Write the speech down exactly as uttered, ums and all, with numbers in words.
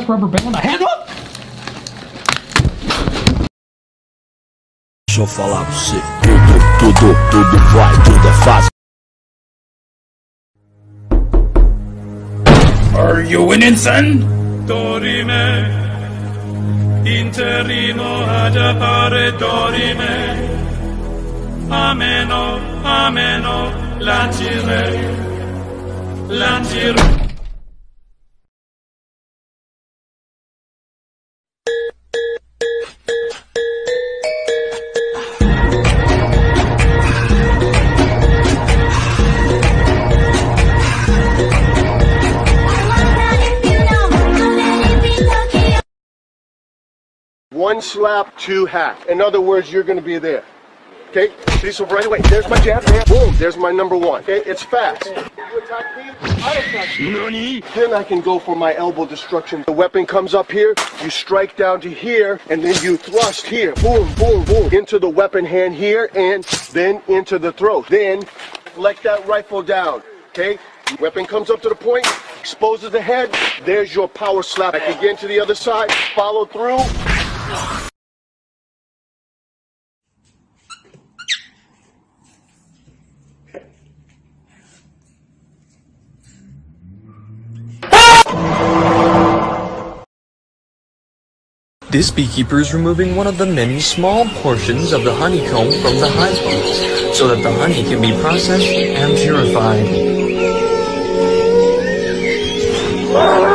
compressed rubber band. A hand up! Deixa eu falar pra você, tudo, tudo, tudo vai, tudo é fácil. Are you winning, son? Dorime, interino ad appare dorime. Ameno, ameno, lancire, lancire. One slap, two hack. In other words, you're going to be there. Okay? See, so right away, there's my jab, boom, there's my number one. Okay? It's fast. You attack me, I attack you. Then I can go for my elbow destruction. The weapon comes up here, you strike down to here, and then you thrust here. Boom, boom, boom. Into the weapon hand here, and then into the throat. Then, let that rifle down. Okay? Weapon comes up to the point, exposes the head, there's your power slap. Back again to the other side, follow through. This beekeeper is removing one of the many small portions of the honeycomb from the hive bees so that the honey can be processed and purified.